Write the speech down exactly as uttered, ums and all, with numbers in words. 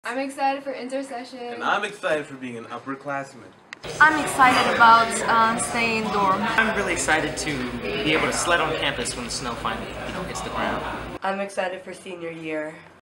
I'm excited for intersession. And I'm excited for being an upperclassman. I'm excited about uh, staying dorm. I'm really excited to be able to sled on campus when the snow finally, you know, hits the ground. I'm excited for senior year.